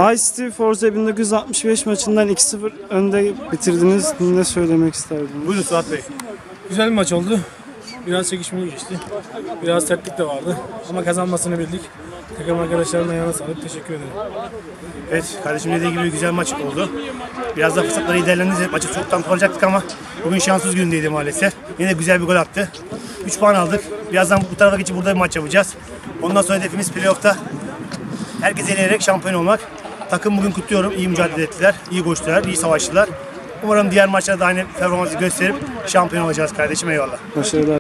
Ice-T Forza 1965 maçından 2-0 önde bitirdiniz. Ne söylemek isterdiniz? Buyurun Suat Bey. Güzel bir maç oldu. Biraz çekişmeli geçti. Biraz sertlik de vardı. Ama kazanmasını bildik. Takım arkadaşlarımla yana sağlık. Teşekkür ederim. Evet, kardeşim dediği gibi güzel maç oldu. Biraz da fırsatları iyi değerlendirdik. Maçı çoktan kuracaktık ama bugün şanssız gündeydi maalesef. Yine güzel bir gol attı. 3 puan aldık. Birazdan bu tarafa geçip burada bir maç yapacağız. Ondan sonra hedefimiz playoff'ta herkes eleyerek şampiyon olmak. Takım bugün kutluyorum. İyi mücadele ettiler, iyi koştular, iyi savaştılar. Umarım diğer maçlarda da aynı performansı gösterip şampiyon olacağız kardeşim. Eyvallah. Başarılar.